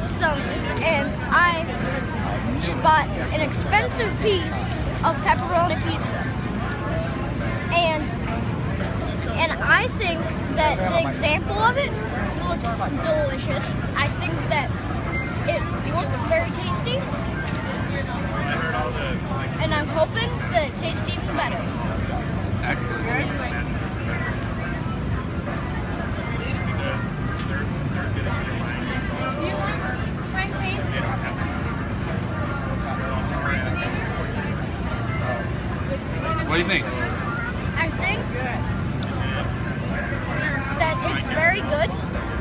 Sullys, and I just bought an expensive piece of pepperoni pizza. And I think that the example of it looks delicious. I think that it looks very tasty, and I'm hoping that it tastes even better. Excellent. What do you think? I think that it's very good.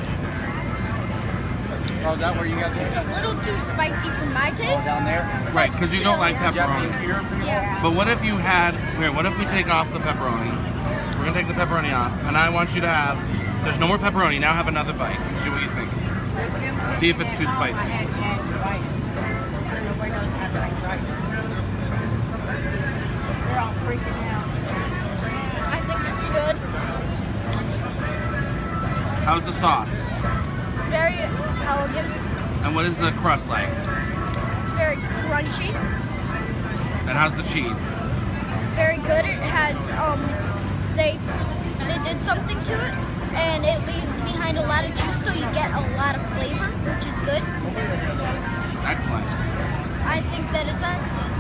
Oh, is that where you guys are? It's a little too spicy for my taste. Down there? Right, because you don't like pepperoni. Yeah. But what if you had, here, what if we take off the pepperoni? We're going to take the pepperoni off, and I want you to have, there's no more pepperoni, now have another bite and see what you think. See if it's too spicy. They're all freaking out. I think it's good. How's the sauce? Very elegant. And what is the crust like? It's very crunchy. And how's the cheese? Very good. It has they did something to it, and it leaves behind a lot of juice, so you get a lot of flavor, which is good. Excellent. I think that it's excellent.